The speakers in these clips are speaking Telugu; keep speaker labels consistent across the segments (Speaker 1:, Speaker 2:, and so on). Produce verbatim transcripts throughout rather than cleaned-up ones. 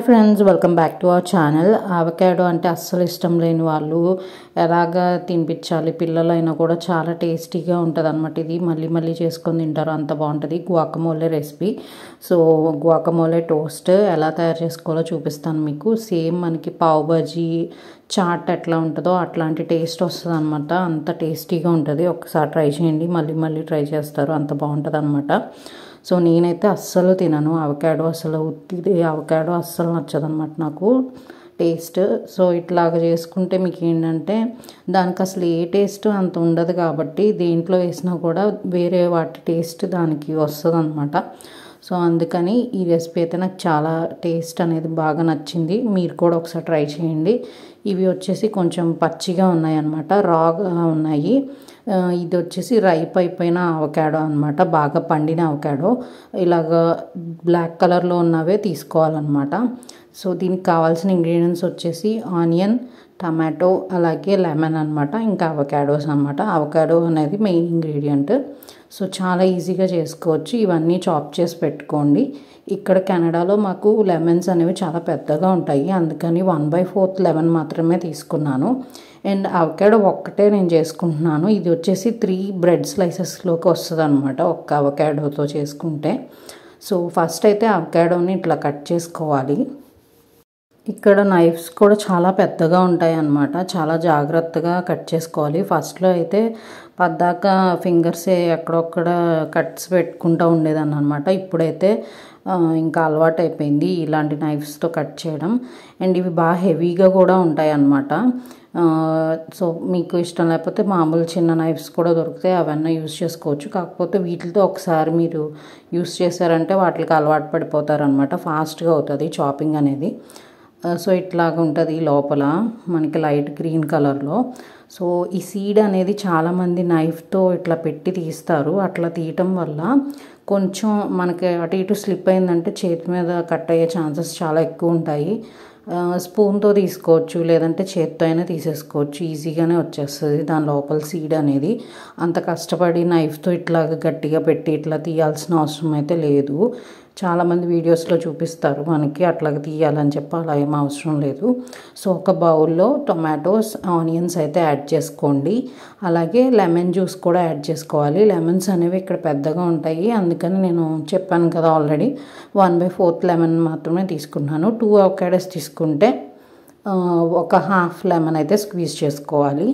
Speaker 1: Hi friends, welcome back to our channel. Avocado అంటే అస్సలు ఇష్టం లేని వాళ్ళు ఎలాగా తినిపించాలి, పిల్లలైనా కూడా చాలా టేస్టీగా ఉంటుంది అనమాట. ఇది మళ్ళీ మళ్ళీ చేసుకొని తింటారు, అంత బాగుంటుంది. Guacamole recipe. So guacamole toast ఎలా తయారు చేసుకోవాలో చూపిస్తాను మీకు. సేమ్ మనకి పావ్ బజీ, చాట్ ఎట్లా ఉంటుందో అట్లాంటి టేస్ట్ వస్తుంది అనమాట. అంత టేస్టీగా ఉంటుంది. ఒకసారి ట్రై చేయండి, మళ్ళీ మళ్ళీ ట్రై చేస్తారు, అంత బాగుంటుంది అనమాట. సో నేనైతే అస్సలు తినను అవకాడో, అసలు ఉత్తిది అవకాడో అస్సలు నచ్చదు అనమాట నాకు టేస్ట్. సో ఇట్లాగ చేసుకుంటే మీకు ఏంటంటే దానికి అసలు ఏ టేస్ట్ అంత ఉండదు, కాబట్టి దేంట్లో వేసినా కూడా వేరే వాటి టేస్ట్ దానికి వస్తుంది అనమాట. సో అందుకని ఈ రెసిపీ అయితే నాకు చాలా టేస్ట్ అనేది బాగా నచ్చింది. మీరు కూడా ఒకసారి ట్రై చేయండి. ఇవి వచ్చేసి కొంచెం పచ్చిగా ఉన్నాయి అన్నమాట, రాగా ఉన్నాయి. ఇది వచ్చేసి రైప్ అయిపోయిన అవకాడో అనమాట, బాగా పండిన అవకాడో. ఇలాగ బ్లాక్ కలర్లో ఉన్నవే తీసుకోవాలన్నమాట. సో దీనికి కావాల్సిన ఇంగ్రీడియంట్స్ వచ్చేసి ఆనియన్, టమాటో, అలాగే లెమన్ అనమాట, ఇంకా అవకాడోస్ అనమాట. అవకాడో అనేది మెయిన్ ఇంగ్రీడియంట్. సో చాలా ఈజీగా చేసుకోవచ్చు. ఇవన్నీ చాప్ చేసి పెట్టుకోండి. ఇక్కడ కెనడాలో మాకు లెమన్స్ అనేవి చాలా పెద్దగా ఉంటాయి, అందుకని వన్ బై ఫోర్త్ లెమన్ మాత్రమే తీసుకున్నాను. అండ్ అవకాడో ఒక్కటే నేను చేసుకుంటున్నాను. ఇది వచ్చేసి త్రీ బ్రెడ్ స్లైసెస్లోకి వస్తుంది అనమాట ఒక్క అవకాడోతో చేసుకుంటే. సో ఫస్ట్ అయితే అవకాడోని ఇట్లా కట్ చేసుకోవాలి. ఇక్కడ నైఫ్స్ కూడా చాలా పెద్దగా ఉంటాయి అన్నమాట, చాలా జాగ్రత్తగా కట్ చేసుకోవాలి. ఫస్ట్లో అయితే పద్దాక ఫింగర్సే ఎక్కడొక్కడ కట్స్ పెట్టుకుంటూ ఉండేదాన్ని అనమాట. ఇప్పుడైతే ఇంకా అలవాటు అయిపోయింది ఇలాంటి నైఫ్స్తో కట్ చేయడం. అండ్ ఇవి బాగా హెవీగా కూడా ఉంటాయి అన్నమాట. సో మీకు ఇష్టం లేకపోతే మామూలు చిన్న నైఫ్స్ కూడా దొరుకుతాయి, అవన్నీ యూస్ చేసుకోవచ్చు. కాకపోతే వీటితో ఒకసారి మీరు యూస్ చేశారంటే వాటికి అలవాటు పడిపోతారనమాట, ఫాస్ట్గా అవుతుంది చాపింగ్ అనేది. సో ఇట్లాగ ఉంటుంది లోపల మనకి లైట్ గ్రీన్ కలర్లో. సో ఈ సీడ్ అనేది చాలామంది నైఫ్తో ఇట్లా పెట్టి తీస్తారు. అట్లా తీయటం వల్ల కొంచెం మనకి అటు ఇటు స్లిప్ అయిందంటే చేతి మీద కట్ అయ్యే ఛాన్సెస్ చాలా ఎక్కువ ఉంటాయి. స్పూన్తో తీసుకోవచ్చు, లేదంటే చేత్తో అయినా తీసేసుకోవచ్చు, ఈజీగానే వచ్చేస్తుంది దాని లోపల సీడ్ అనేది. అంత కష్టపడి నైఫ్తో ఇట్లాగ గట్టిగా పెట్టి ఇట్లా తీయాల్సిన అవసరం అయితే లేదు. చాలామంది వీడియోస్లో చూపిస్తారు మనకి అట్లాగ తీయాలని చెప్పి, అలా ఏం అవసరం లేదు. సో ఒక బౌల్లో టొమాటోస్, ఆనియన్స్ అయితే యాడ్ చేసుకోండి. అలాగే లెమన్ జ్యూస్ కూడా యాడ్ చేసుకోవాలి. లెమన్స్ అనేవి ఇక్కడ పెద్దగా ఉంటాయి, అందుకని నేను చెప్పాను కదా already, one by fourth lemon మాత్రమే తీసుకున్నాను. టూ అవకాడోస్ తీసుకుంటే ఒక హాఫ్ లెమన్ అయితే స్క్వీజ్ చేసుకోవాలి.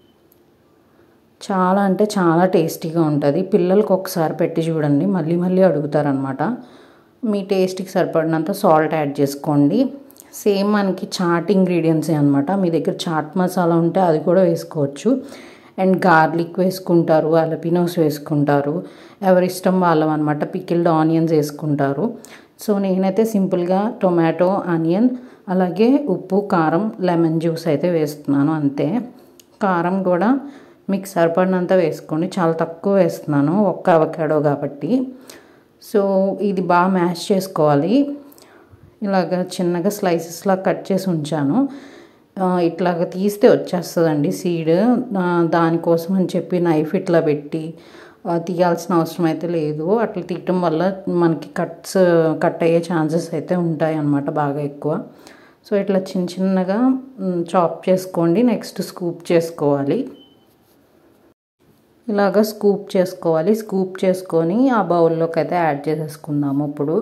Speaker 1: చాలా అంటే చాలా టేస్టీగా ఉంటుంది. పిల్లలకు ఒకసారి పెట్టి చూడండి, మళ్ళీ మళ్ళీ అడుగుతారనమాట. మీ టేస్ట్కి సరిపడినంత సాల్ట్ యాడ్ చేసుకోండి. సేమ్ మనకి చాట్ ఇంగ్రీడియంట్సే అనమాట. మీ దగ్గర చాట్ మసాలా ఉంటే అది కూడా వేసుకోవచ్చు. అండ్ గార్లిక్ వేసుకుంటారు, అలపినోస్ వేసుకుంటారు, ఎవరిష్టం వాళ్ళం అనమాట. పికిల్డ్ ఆనియన్స్ వేసుకుంటారు. సో నేనైతే సింపుల్గా టొమాటో, ఆనియన్, అలాగే ఉప్పు, కారం, లెమన్ జ్యూస్ అయితే వేస్తున్నాను అంతే. కారం కూడా మీకు సరిపడినంత వేసుకోండి, చాలా తక్కువ వేస్తున్నాను ఒక్క అవకాడో కాబట్టి. సో ఇది బాగా మ్యాష్ చేసుకోవాలి. ఇలాగ చిన్నగా స్లైసెస్లా కట్ చేసి ఉంచాను. ఇట్లాగ తీస్తే వచ్చేస్తుందండి సీడ్. దానికోసం అని చెప్పి నైఫ్ ఇట్లా పెట్టి తీయాల్సిన అవసరం అయితే లేదు. అట్లా తీయటం వల్ల మనకి కట్స్ కట్ అయ్యే ఛాన్సెస్ అయితే ఉంటాయి అన్నమాట బాగా ఎక్కువ. సో ఇట్లా చిన్న చిన్నగా చాప్ చేసుకోండి. నెక్స్ట్ స్కూప్ చేసుకోవాలి. ఇలాగ స్కూప్ చేసుకోవాలి. స్కూప్ చేసుకొని ఆ బౌల్లోకి అయితే యాడ్ చేసేసుకుందాము ఇప్పుడు.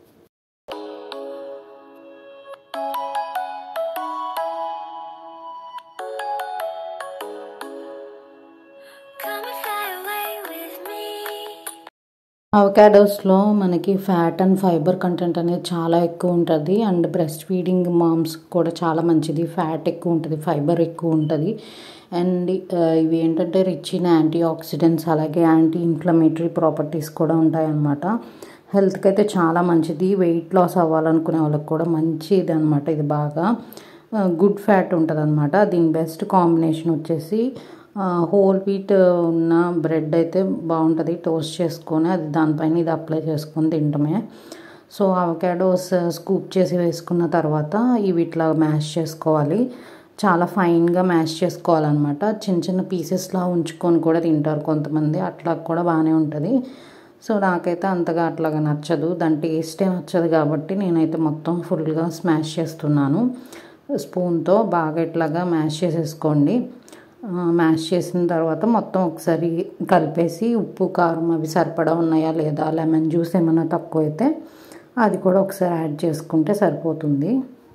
Speaker 1: అవకాడోస్లో మనకి ఫ్యాట్ అండ్ ఫైబర్ కంటెంట్ అనేది చాలా ఎక్కువ ఉంటుంది. అండ్ బ్రెస్ట్ ఫీడింగ్ మామ్స్ కూడా చాలా మంచిది. ఫ్యాట్ ఎక్కువ ఉంటుంది, ఫైబర్ ఎక్కువ ఉంటుంది. అండ్ ఇవి ఏంటంటే రిచ్ ఇన్ యాంటీ ఆక్సిడెంట్స్, అలాగే యాంటీ ఇన్ఫ్లమేటరీ ప్రాపర్టీస్ కూడా ఉంటాయన్నమాట. హెల్త్కి అయితే చాలా మంచిది. వెయిట్ లాస్ అవ్వాలనుకునే వాళ్ళకి కూడా మంచిది అనమాట. ఇది బాగా గుడ్ ఫ్యాట్ ఉంటుంది అనమాట. దీని బెస్ట్ కాంబినేషన్ వచ్చేసి హోల్ వీట్ ఉన్న బ్రెడ్ అయితే బాగుంటుంది. టోస్ట్ చేసుకొని అది దానిపైన ఇది అప్లై చేసుకొని తింటమే. సో అవకాడోస్ స్కూప్ చేసి వేసుకున్న తర్వాత ఇవి ఇట్లా మ్యాష్ చేసుకోవాలి. చాలా ఫైన్గా మ్యాష్ చేసుకోవాలన్నమాట. చిన్న చిన్న పీసెస్లా ఉంచుకొని కూడా తింటారు కొంతమంది, అట్లా కూడా బాగానే ఉంటుంది. సో నాకైతే అంతగా అట్లాగా నచ్చదు, దాని టేస్టే నచ్చదు కాబట్టి నేనైతే మొత్తం ఫుల్గా స్మాష్ చేస్తున్నాను. స్పూన్తో బాగా ఇట్లాగా మ్యాష్ చేసేసుకోండి. మ్యాష్ చేసిన తర్వాత మొత్తం ఒకసారి కలిపేసి ఉప్పు కారం అవి సరిపడా ఉన్నాయా లేదా, లెమన్ జ్యూస్ ఏమైనా తక్కువ అయితే అది కూడా ఒకసారి యాడ్ చేసుకుంటే సరిపోతుంది.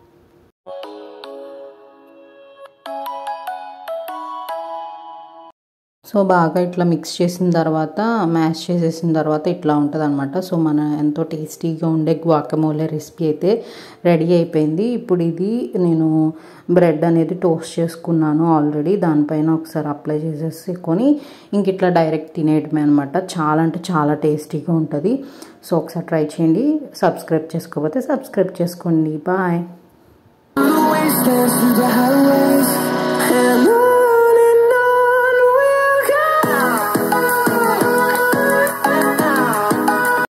Speaker 1: సో బాగా ఇట్లా మిక్స్ చేసిన తర్వాత మ్యాష్ చేసేసిన తర్వాత ఇట్లా ఉంటుంది అనమాట. సో మన ఎంతో టేస్టీగా ఉండే గువాకమోలే రెసిపీ అయితే రెడీ అయిపోయింది. ఇప్పుడు ఇది నేను బ్రెడ్ అనేది టోస్ట్ చేసుకున్నాను ఆల్రెడీ, దానిపైన ఒకసారి అప్లై చేసేసుకొని ఇంక ఇట్లా డైరెక్ట్ తినేయడమే అనమాట. చాలా అంటే చాలా టేస్టీగా ఉంటుంది. సో ఒకసారి ట్రై చేయండి. సబ్స్క్రైబ్ చేసుకోకపోతే సబ్స్క్రైబ్ చేసుకోండి. బాయ్.